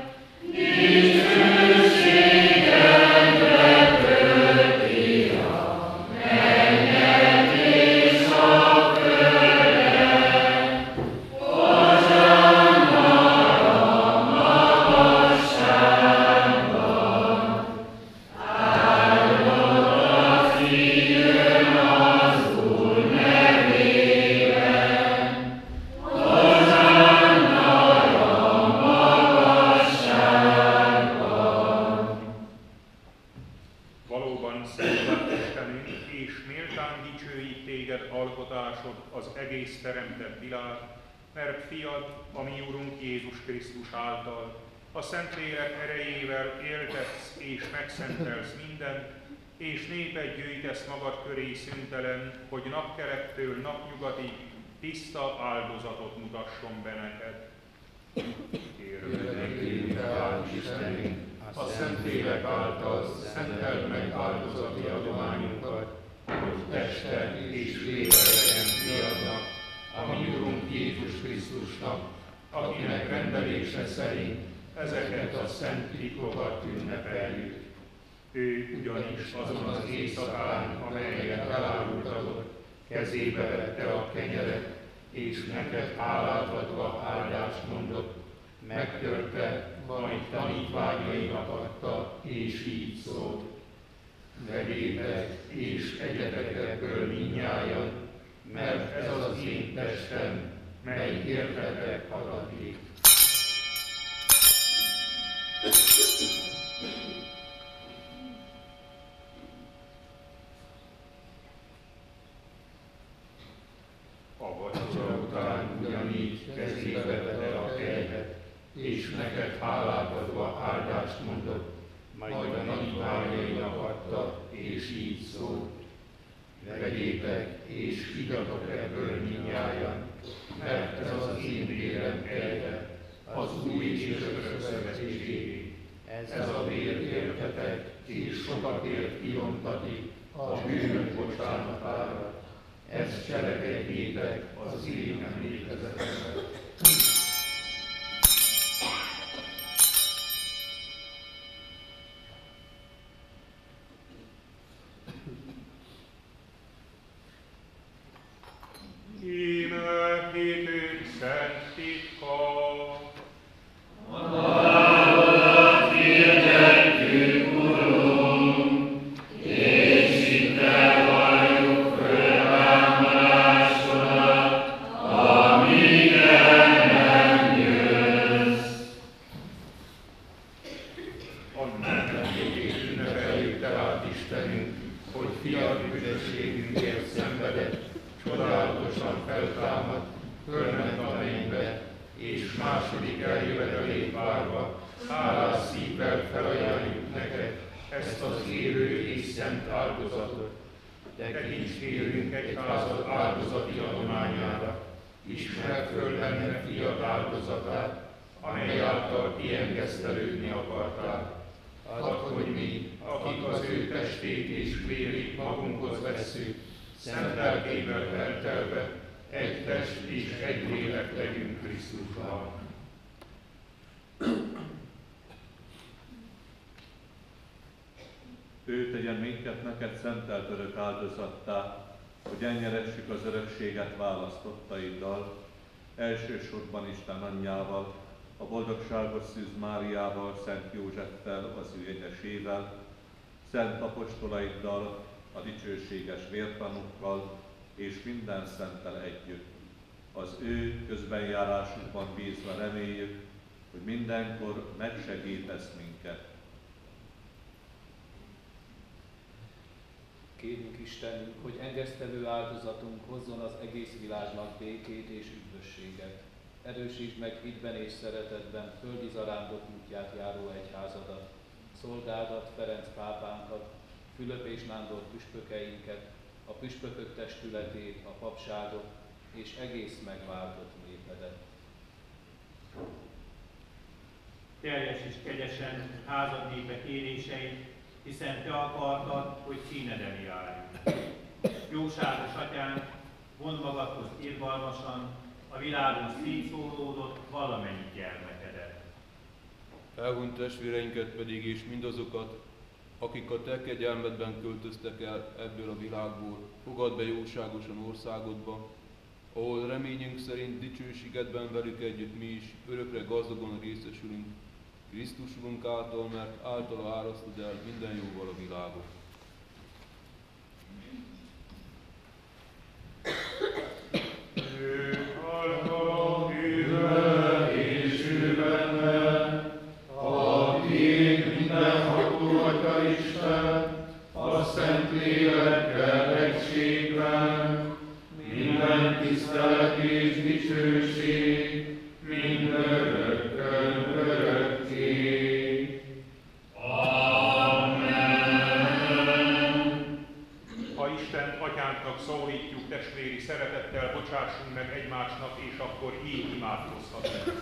dicsőségedre tölti a mennyet és a földet. Hozsanna a magasságban, áldott aki jön az Úr nevében. Hozsanna a magasságban. Valóban szent vagy Istenünk, és méltán dicsőít téged alkotásod, az egész teremtett világ, mert fiad, a mi Urunk Jézus Krisztus által, a Szentlélek erejével éltetsz és megszentelsz mindent, és népet gyűjtesz magad köré szüntelen, hogy napkelettől napnyugatig tiszta áldozatot mutasson be neked. Kérlek, Istenünk, a Szentlélek által szenteld meg áldozati adományunkat, hogy teste és lélekben fiadnak, a mi Urunk Jézus Krisztusnak, akinek rendelése szerint ezeket a szent titkokat ünnepeljük. Ő ugyanis Azon az éjszakán, amelyet elárultatod, kezébe vette a kenyeret, és neked hálát adva áldást mondott, megtörte, majd tanítványainak adta, és így szólt. Vegyétek, és egyetek ebből mindnyájan, mert ez az én testem, mely értetek adatik. a vacsora Vacsora után ugyanígy kezébe vette a kenyeret, és neked hálát adva áldást mondott, majd a tanítványainak adta, és így szólt. Vegyétek, és igyatok ebből mindnyájan, mert ez az én vérem ejte, az új és örök szövetségé. Ez a vér értetek, és sokakért kiontatik a bűnök bocsánatára. Ezt cselekedjétek az én emlékezetemre. estét kap. Tekints kérünk egyházad áldozati adományára, ismerd föl benne fiad áldozatát, amely által kiengesztelődni akartál. Add, hogy mi, akik az ő testét és vérét magunkhoz vesszük, szent lelkével feltelve, egy test és egy lélek legyünk Krisztusban. Ő tegyen minket neked szentelt örök áldozattá, hogy elnyeressük az örökséget választottaiddal, elsősorban Isten anyjával, a boldogságos Szűz Máriával, Szent Józseffel, az ő egyesével, szent apostolaiddal, a dicsőséges vértanukkal és minden szenttel együtt. Az ő közbenjárásukban bízva reméljük, hogy mindenkor megsegítesz minket. Kérjünk Istenünk, hogy engesztelő áldozatunk hozzon az egész világnak békét és üdvösséget. Erősítsd meg hitben és szeretetben földi zarándok útját járó egyházadat, szolgádat, Ferenc pápánkat, Fülöp és Nándor püspökeinket, a püspökök testületét, a papságot és egész megváltott népedet. Teljes és kegyesen házad népe kéréseit, hiszen te akartad, hogy színeden járjunk. Jóságos atyánk, vondd magadhoz irgalmasan a világon szétszólódott valamennyi gyermekedet. Elhunyt testvéreinket pedig és mindazokat, akik a te kegyelmedben költöztek el ebből a világból, fogadd be jóságosan országodba, ahol reményünk szerint dicsőségedben velük együtt mi is örökre gazdagon részesülünk, Krisztus Urunk által, mert általa árasztod el minden jóval a világot. Szólítjuk testvéri szeretettel, bocsássunk meg egymásnak, és akkor így imádkozhatunk.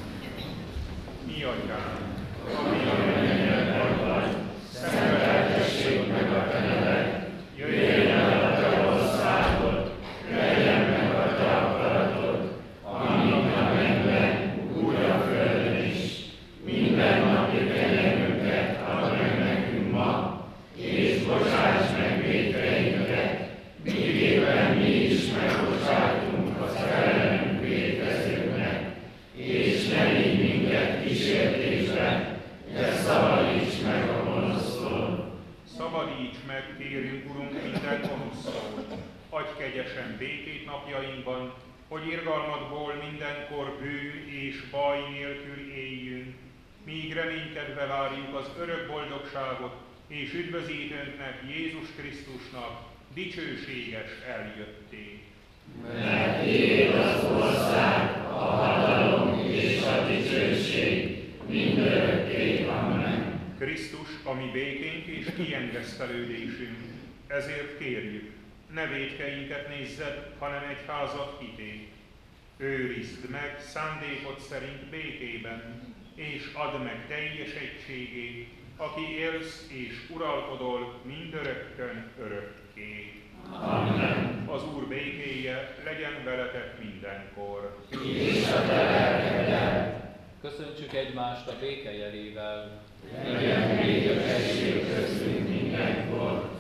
Mi atyánk, ami a mennyben vagy, szenteltessék meg a te neved, jöjjön el a te országod, legyen meg a te akaratod, amint a mennyben, úgy a földön is. Minden napi kenyerünket add meg nekünk ma, és bocsáss meg vétkeinket, miképpen mi is megbocsátunk az ellenünk vétkezőknek, és ne vigy minket kísértésbe, de szabadíts meg a gonosztól. Szabadíts meg, kérünk, Urunk, minden gonosztól. Adj kegyesen békét napjainkban, hogy irgalmadból mindenkor bűn és baj nélkül éljünk, míg reménykedve várjuk az örök boldogságot és üdvözítőnknek, Jézus Krisztusnak, dicsőséges eljöttét. Mert tiéd az ország, a hatalom és a dicsőség mindörökké. Amen. Krisztus, a mi békénk és kiengesztelődésünk, ezért kérjük, ne vétkeinket nézzed, hanem egyházat hitét. Őrizd meg szándékod szerint békében, és add meg teljes egységét, aki élsz és uralkodol mindörökkön örökké. Amen. Az Úr békéje legyen veletek mindenkor. És a te lelkeddel. Köszöntsük egymást a béke jelével. Legyen békesség köztünk mindenkor.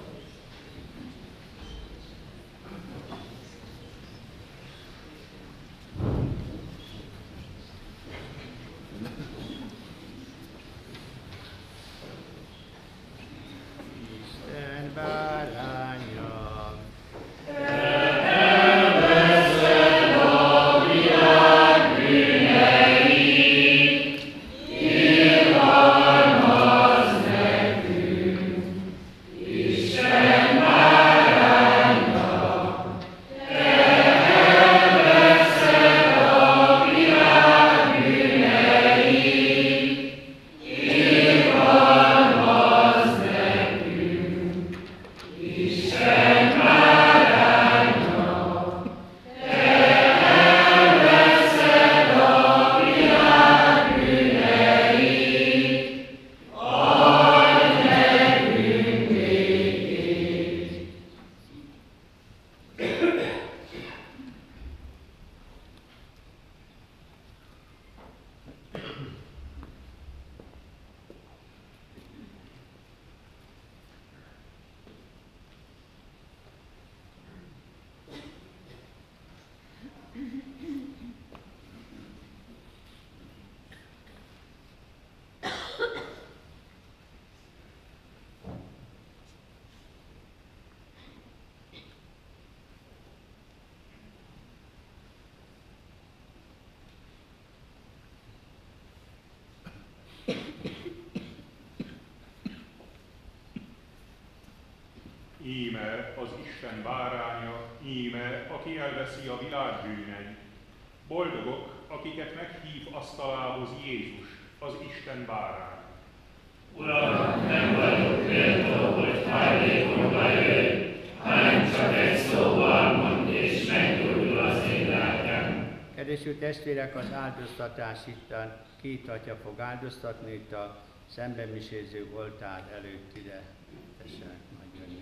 Isten báránya, íme, aki elveszi a világ bűneit. Boldogok, akiket meghív asztalához Jézus, az Isten bárány. Uram, nem vagyok méltó, hogy hajlékomba jöjj, hanem csak egy szóval mondd, és meggyógyul az én lelkem. Kedves testvérek, az áldoztatás itten két atya fog áldoztatni, itt a szembenmiséző oltár előtt ide tessenek majd jönni.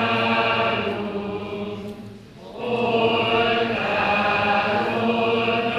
Oh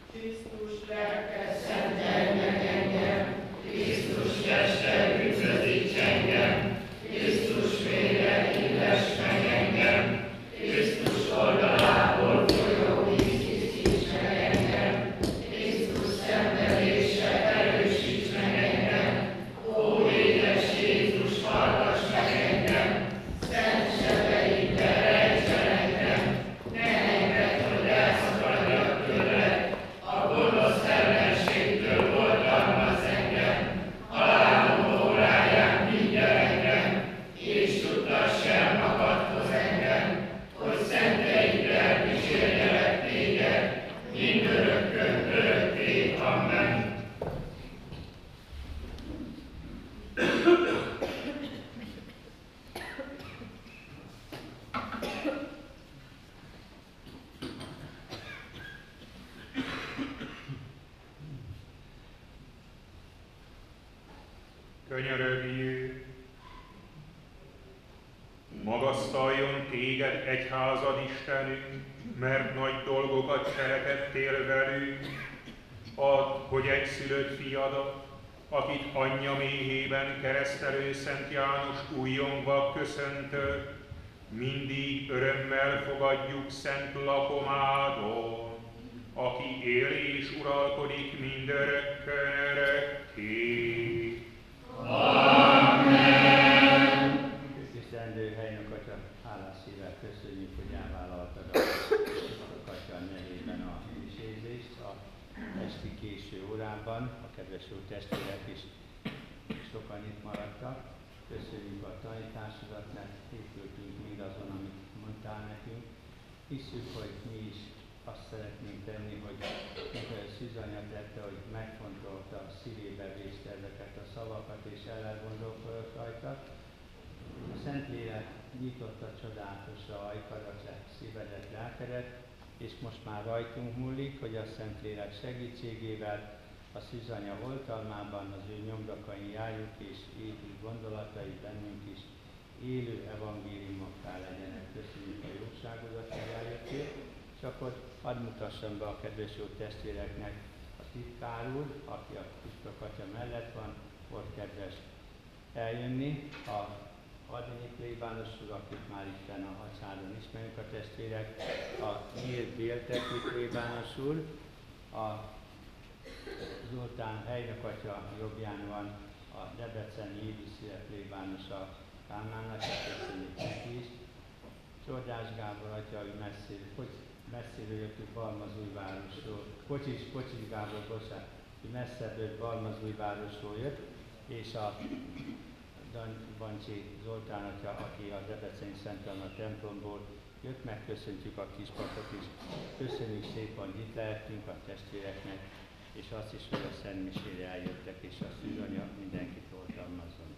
Krisztus lelke, szentelj meg engem, Krisztus teste, üdvözíts engem, Krisztus vére, illess meg engem, Krisztus oldalából folyó víz tisztíts meg engem, Krisztus szenvedése, erősíts meg engem, ó édes Jézus, hallgass meg engem, szent sebeiddel rejts el engem, ne engedd, hogy elszakadjak tőled, a gonosz ellenségtől oltalmazz engem, halálom óráján vigyel engem, és juttass el magadhoz engem, hogy szenteiddel kísérjelek téged, mindörökkön örökké. Amen. Könyörögjünk! Magasztaljon téged egyházad, Istenünk, mert nagy dolgokat cselekedtél velünk. Add, hogy egyszülött fiadat, akit anyja méhében keresztelő Szent János újongva köszöntött, mindig örömmel fogadjuk szent lakomádon, aki él és uralkodik mindörökkön örökké. Amen. Tisztelendő helyünk, Atya, hálás szívvel köszönjük, hogy elvállaltad a Atya nevében a misézést a esti késő órában. A kedves jó testvérek is sokan itt maradtak. Köszönjük a tanításodat, mert épültünk mindazon, amit mondtál nekünk. Hisszük, hogy mi is azt szeretnénk tenni, hogy Szűzanya tette, hogy megfontolta, szívébe vészte ezeket a szavakat, és elgondolkodott rajta. A Szentlélek nyitotta csodálatosan ajkadat, szívedet, lelkedet, és most már rajtunk múlik, hogy a Szentlélek segítségével a Szűzanya oltalmában az ő nyomdakain járjuk, és élő gondolatai bennünk is élő evangéliumokká legyenek. Köszönjük a jóságodat, hogy eljöttél, és akkor hadd mutassam be a kedves jó testvéreknek a titkár úr, aki a Püspök Atya mellett van, volt kedves eljönni. A Adényi plébános úr, akit már itten a hacsáron ismerünk a testvérek, a Nyílt Bélteki plébános úr, a Zoltán Helynök Atya jobbján van a Debreceni Éviszire plébános a Kálmán Atya, köszönjük neki is. Csordás Gábor Atya, hogy messziről jöttünk Balmazújvárosról, Kocsis Gábor, bocsánat, hogy messzebből Balmazújvárosról jött, és a Bancsi Zoltán Atya, aki a Debreceni Szent Anna templomból jött, megköszöntjük a kispapot is. Köszönjük szépen, hogy itt lehettünk a testvéreknek, és azt is, hogy a Szent Misére eljöttek, és a Szűzanya mindenkit oltalmazzon.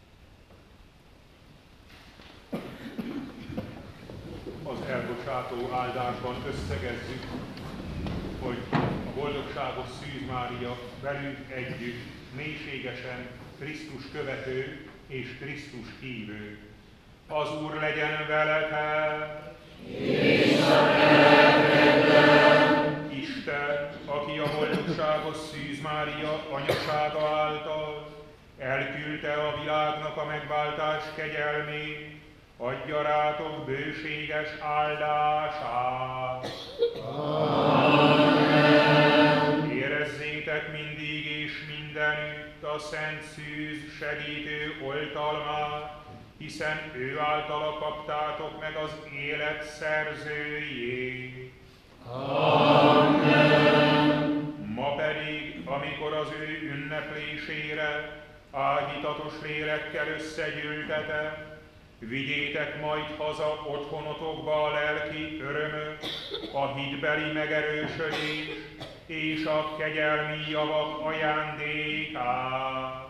Az elbocsátó áldásban összegezzük, hogy a boldogságos Szűz Mária velünk együtt mélységesen Krisztus követő és Krisztus hívő. Az Úr legyen veletek! És a lelkedben! Isten, aki a boldogságos Szűz Mária anyasága által elküldte a világnak a megváltás kegyelmét, adja rátok bőséges áldását. Amen. Érezzétek mindig és mindenütt a Szent Szűz segítő oltalmát, hiszen ő általa kaptátok meg az élet szerzőjét. Amen. Ma pedig, amikor az ő ünneplésére áhítatos lélekkel összegyűltetek, vigyétek majd haza otthonotokba a lelki örömöt, a hitbeli megerősödés és a kegyelmi javak ajándékát.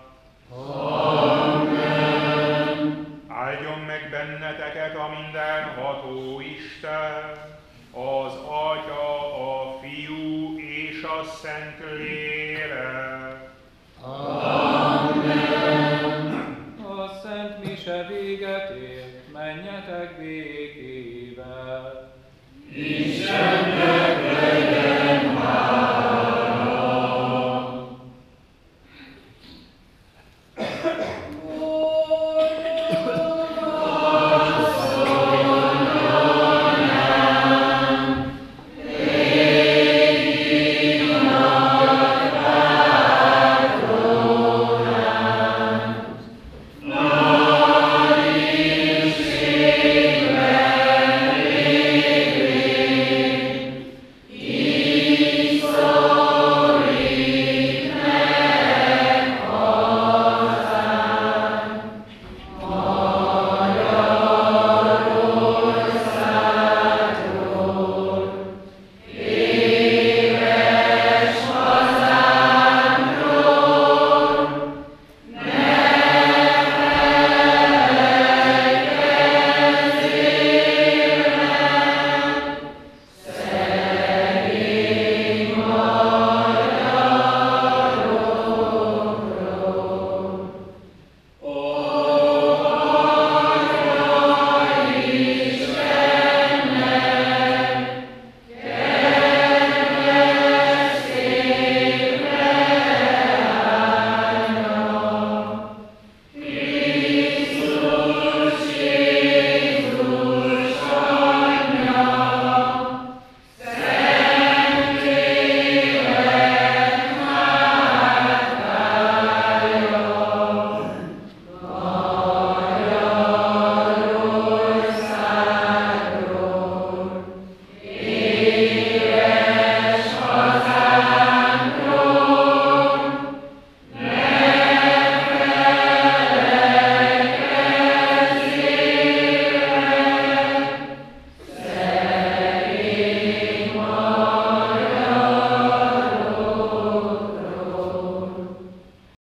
Amen. Áldjon meg benneteket a mindenható Isten, az Atya, a Fiú és a Szentlélek. Amen. A Szent Mise véget ér, menjetek békén.